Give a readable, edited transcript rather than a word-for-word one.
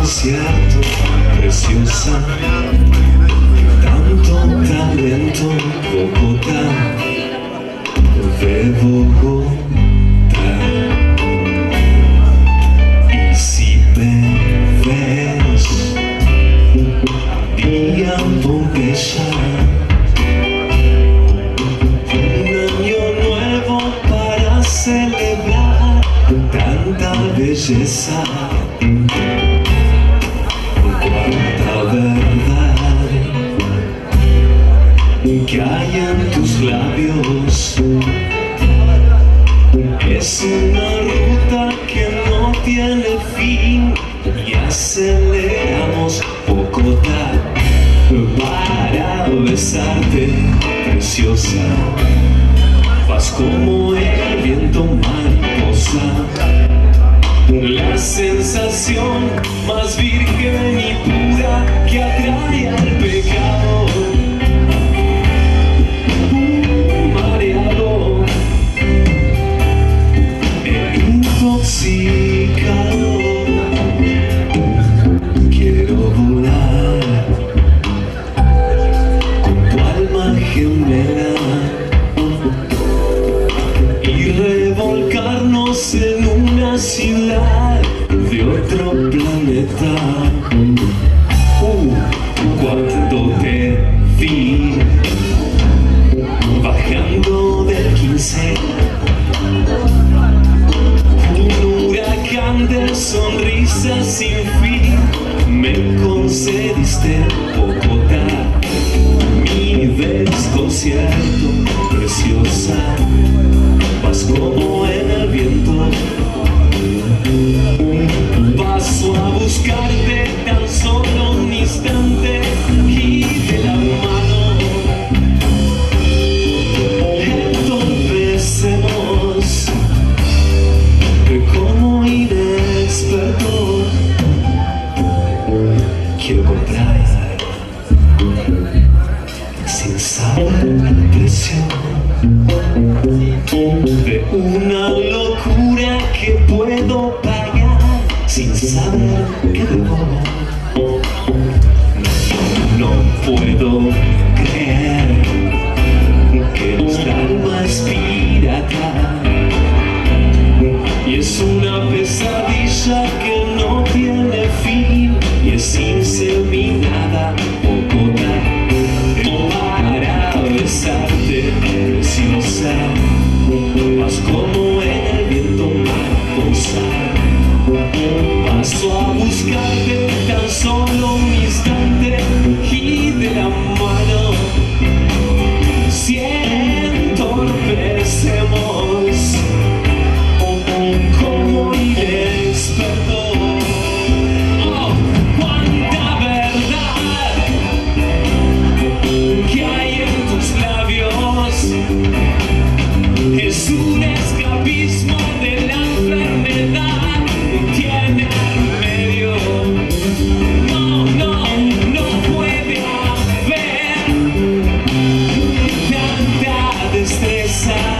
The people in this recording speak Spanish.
concierto, preciosa, tanto talento, Bogotá, de Bogotá. Y si me ves, día Pompeya, un año nuevo para celebrar tanta belleza. Cuánta verdad que hay en tus labios. Es una ruta que no tiene fin y aceleramos Bogotá para besarte, preciosa. Vas como el viento, mariposa, la sensación más virgen y pura que atrae al pecado. Mareado, intoxicado, quiero volar con tu alma gemela y revolcarnos en una ciudad de otro planeta. Cuando te vi bajando del 15, un huracán de sonrisas sin fin me concediste, Bogotá, mi desconcierto, preciosa. Vas como en el viento, paso a buscarte tan solo un instante y de la mano entorpecemos como inexperto. Quiero comprar sin saber el precio de una locura que puedo pagar sin saber que debo. No puedo creer que nuestra alma es pirata y es una pesadilla que no tiene fin y es inseminada, Bogotá, para besarte, preciosa. Vas como en el viento, mariposa. Paso a buscarte tan solo un instante y de la mano si entorpecemos como inexperto. Oh, cuánta verdad que hay en tus labios. Es un escapismo de la enfermedad, no tiene remedio. No, no, no puede haber tanta destreza.